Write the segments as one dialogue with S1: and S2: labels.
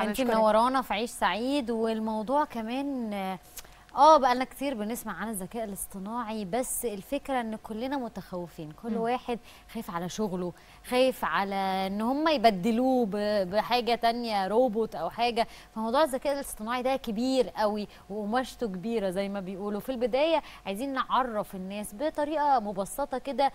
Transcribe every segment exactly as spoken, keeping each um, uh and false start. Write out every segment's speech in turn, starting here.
S1: انت منورانا في عيش سعيد. والموضوع كمان اه بقى لنا كتير بنسمع عن الذكاء الاصطناعي، بس الفكره ان كلنا متخوفين، كل م. واحد خايف على شغله، خايف على ان هم يبدلوه بحاجه تانية، روبوت او حاجه. فموضوع الذكاء الاصطناعي ده كبير قوي وقماشته كبيره زي ما بيقولوا. في البدايه عايزين نعرف الناس بطريقه مبسطه كده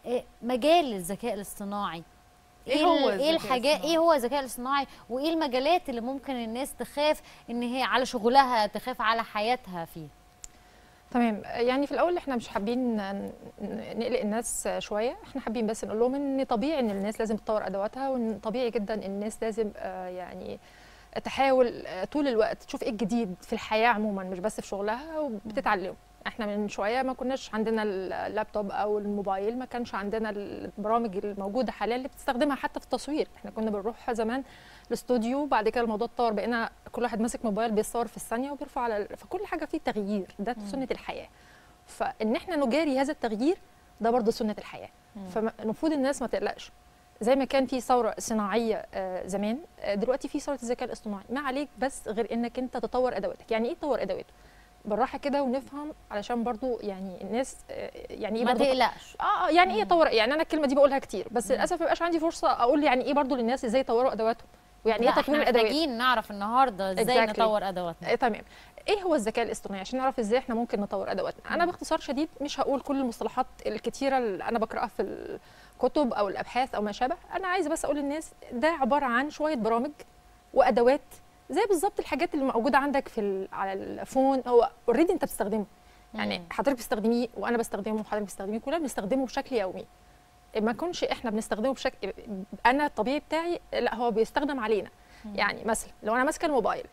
S1: مجال الذكاء الاصطناعي، ايه هو ايه الحاجات، ايه هو الذكاء الاصطناعي، وايه المجالات اللي ممكن الناس تخاف ان هي على شغلها، تخاف على حياتها فيه.
S2: تمام. يعني في الاول احنا مش حابين نقلق الناس شويه، احنا حابين بس نقول لهم ان طبيعي ان الناس لازم تطور ادواتها، وان طبيعي جدا الناس لازم يعني تحاول طول الوقت تشوف ايه الجديد في الحياه عموما، مش بس في شغلها، وبتتعلم. احنا من شويه ما كناش عندنا اللابتوب او الموبايل، ما كانش عندنا البرامج الموجوده حاليا اللي بتستخدمها حتى في التصوير. احنا كنا بنروح زمان الاستوديو، بعد كده الموضوع اتطور، بقينا كل واحد ماسك موبايل بيصور في الثانيه وبيرفع على، فكل حاجه فيه تغيير، ده سنه الحياه. فان احنا نجاري هذا التغيير ده برضه سنه الحياه. فالمفروض الناس ما تقلقش، زي ما كان في ثوره صناعيه زمان، دلوقتي في ثوره الذكاء الاصطناعي. ما عليك بس غير انك انت تطور ادواتك. يعني ايه تطور ادواتك؟ بالراحه كده ونفهم، علشان برضو يعني الناس يعني ايه
S1: ما تقلقش.
S2: اه يعني ايه يطور، يعني انا الكلمه دي بقولها كتير، بس مم. للاسف ما بيبقاش عندي فرصه اقول يعني ايه برضو للناس ازاي يطوروا ادواتهم، ويعني ايه تطوير الادوات.
S1: محتاجين نعرف النهارده ازاي exactly. نطور ادواتنا.
S2: إيه تمام. ايه هو الذكاء الاصطناعي عشان نعرف ازاي احنا ممكن نطور ادواتنا؟ مم. انا باختصار شديد مش هقول كل المصطلحات الكتيره اللي انا بقراها في الكتب او الابحاث او ما شابه، انا عايزه بس اقول للناس ده عباره عن شويه برامج وادوات زي بالظبط الحاجات اللي موجوده عندك في على الفون، هو اوريدي انت بتستخدمه. يعني حضرتك بتستخدميه وانا بستخدمه وحضرتك بتستخدميه، كلنا بنستخدمه بشكل يومي. ما كنش احنا بنستخدمه بشكل، انا الطبيعي بتاعي لا، هو بيستخدم علينا. مم. يعني مثلا لو انا ماسكه الموبايل،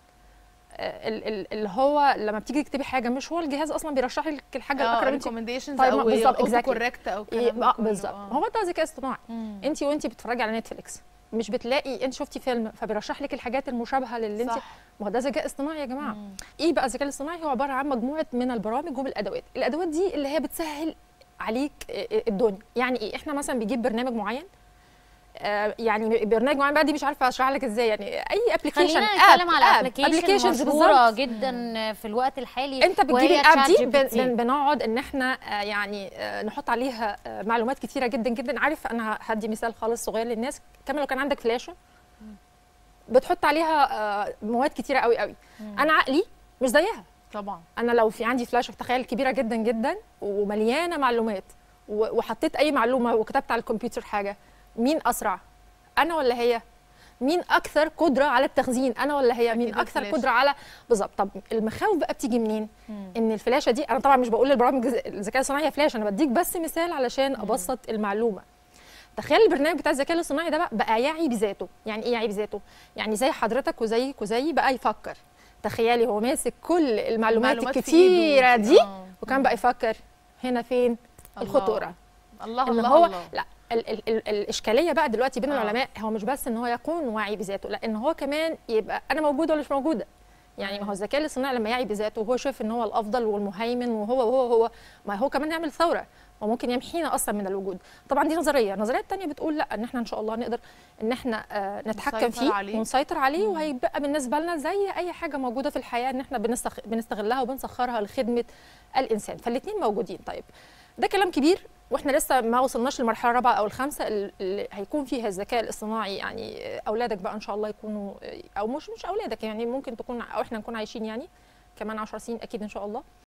S2: اللي هو لما بتيجي تكتبي حاجه، مش هو الجهاز اصلا بيرشح لك الحاجه الاقرب،
S3: ريكومنديشنز او اوتو كوركت او
S2: الكلام بالظبط. هو ده ذكاء اصطناعي. انت وانت بتتفرجي على نتفليكس مش بتلاقي انت شفتي فيلم فبيرشح لك الحاجات المشابهه للي انت، ما هو ده ذكاء اصطناعي يا جماعه. مم. ايه بقى الذكاء الاصطناعي؟ هو عباره عن مجموعه من البرامج وبالادوات. الادوات دي اللي هي بتسهل عليك الدنيا. يعني ايه؟ احنا مثلا بيجيب برنامج معين، آه يعني برنامج معين بقى، دي مش عارفه اشرح لك ازاي، يعني اي ابلكيشن.
S1: خلينا نتكلم على ابلكيشنز مشهوره جدا مم. في الوقت الحالي.
S2: انت بتجيب الاب دي بن بنقعد ان احنا آه يعني آه نحط عليها آه معلومات كتيره جدا جدا. عارف، انا هدي مثال خالص صغير للناس، كمان لو كان عندك فلاشه بتحط عليها آه مواد كتيره قوي قوي. مم. انا عقلي مش زيها
S3: طبعا.
S2: انا لو في عندي فلاشه تخيل كبيره جدا جدا ومليانه معلومات، وحطيت اي معلومه وكتبت على الكمبيوتر حاجه، مين اسرع؟ انا ولا هي؟ مين اكثر قدره على التخزين؟ انا ولا هي؟ مين اكثر الفلاش. قدره على بالظبط. طب المخاوف بقى بتيجي منين؟ مم. ان الفلاشه دي، انا طبعا مش بقول للبرامج الذكاء الاصطناعي فلاشه، انا بديك بس مثال علشان ابسط مم. المعلومه. تخيل البرنامج بتاع الذكاء الاصطناعي ده بقى, بقى يعي بذاته. يعني ايه يعي بذاته؟ يعني زي حضرتك وزيك وزي بقى يفكر. تخيلي هو ماسك كل المعلومات, المعلومات الكتيره دي آه. وكان بقى يفكر هنا فين الله. الخطوره.
S3: الله
S2: إن
S3: الله
S2: هو
S3: الله.
S2: لا ال ال ال الاشكاليه بقى دلوقتي بين آه. العلماء، هو مش بس ان هو يكون واعي بذاته، لا، ان هو كمان يبقى انا موجوده ولا مش موجوده. يعني ما هو الذكاء الاصطناعي لما يعي بذاته وهو شايف ان هو الافضل والمهيمن، وهو وهو هو ما هو كمان يعمل ثوره، وممكن يمحينا اصلا من الوجود. طبعا دي نظريه، النظريه الثانيه بتقول لا، ان احنا ان شاء الله نقدر ان احنا آه نتحكم فيه عليه. ونسيطر عليه، مم. وهيبقى بالنسبه لنا زي اي حاجه موجوده في الحياه، ان احنا بنستخ... بنستغلها وبنسخرها لخدمه الانسان. فالاثنين موجودين. طيب ده كلام كبير، واحنا لسه ما وصلناش للمرحله الرابعه او الخامسه اللي هيكون فيها الذكاء الاصطناعي. يعني اولادك بقى ان شاء الله يكونوا، او مش مش اولادك، يعني ممكن تكون او احنا نكون عايشين يعني كمان عشر سنين اكيد ان شاء الله.